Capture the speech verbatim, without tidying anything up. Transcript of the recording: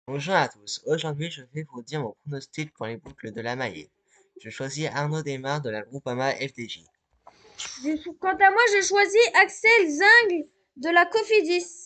Bonjour à tous, aujourd'hui je vais vous dire mon pronostic pour les boucles de la Mayenne. Je choisis Arnaud Desmar de la Groupama F D J. Quant à moi, j'ai choisi Axel Zing de la Cofidis.